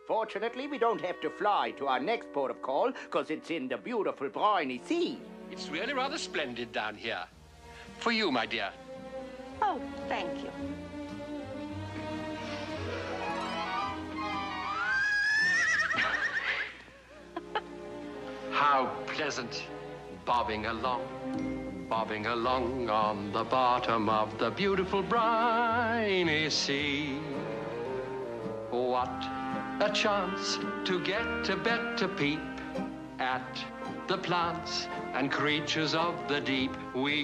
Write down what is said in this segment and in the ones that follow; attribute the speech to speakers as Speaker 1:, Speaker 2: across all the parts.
Speaker 1: Fortunately, we don't have to fly to our next port of call, because it's in the beautiful briny sea.
Speaker 2: It's really rather splendid down here. For you, my dear.
Speaker 3: Oh, thank you.
Speaker 2: How pleasant, bobbing along on the bottom of the beautiful briny sea. What a chance to get a better peep at the plants and creatures of the deep. We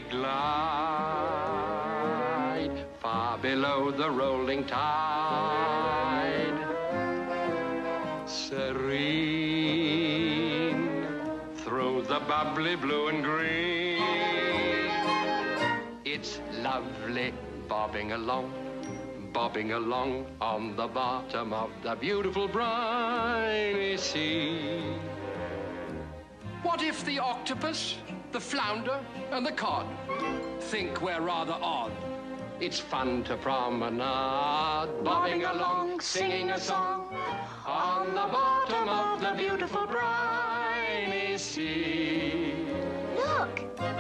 Speaker 2: glide far below the rolling tide, serene through the bubbly blue and green. It's lovely bobbing along on the bottom of the beautiful briny sea. What if the octopus, the flounder, and the cod think we're rather odd? It's fun to promenade, bobbing along, singing a song on the bottom of the beautiful briny sea.
Speaker 3: Look!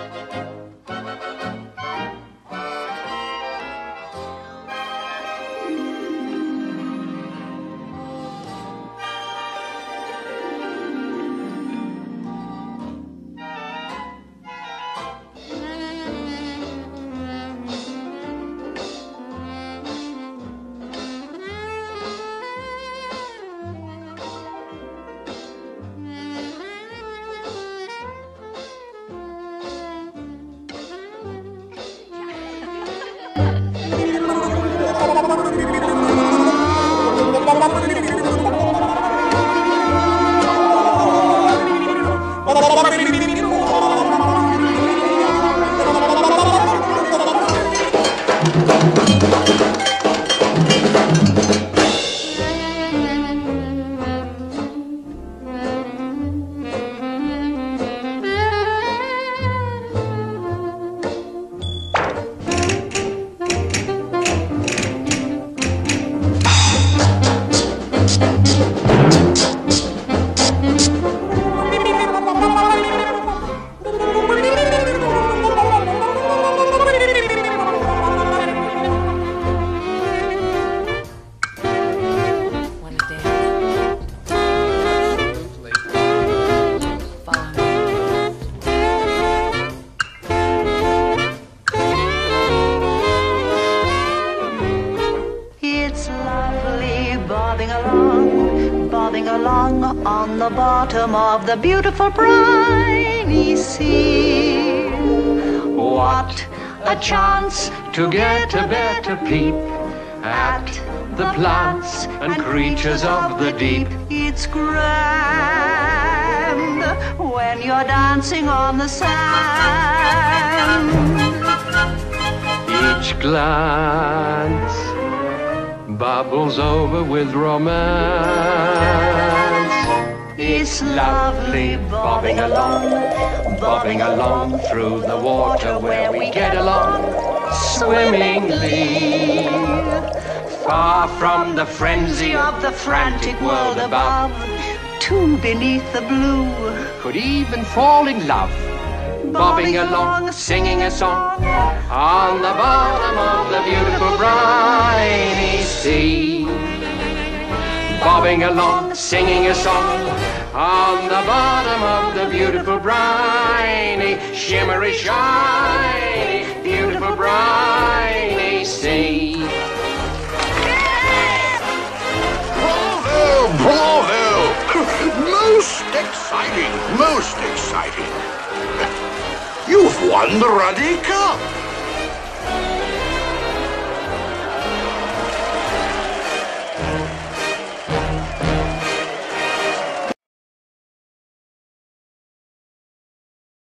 Speaker 4: bobbing along on the bottom of the beautiful briny sea. What a chance to get a better peep at the plants and creatures of the deep. It's grand when you're dancing on the sand.
Speaker 2: Each glance bubbles over with romance.
Speaker 4: It's lovely bobbing along
Speaker 2: through the water where we get along swimmingly, far from the frenzy of the frantic world above.
Speaker 4: Two beneath the blue
Speaker 2: could even fall in love, bobbing along, singing a song on the bottom of the beautiful briny sea. Bobbing along, singing a song on the bottom of the beautiful briny, shimmery, shiny, beautiful briny sea.
Speaker 5: Bravo! Bravo! Most exciting, most exciting. You've won the Ruddy Cup!